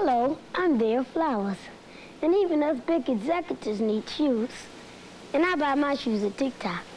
Hello, I'm Dale Flowers. And even us big executives need shoes. And I buy my shoes at Tic Toc.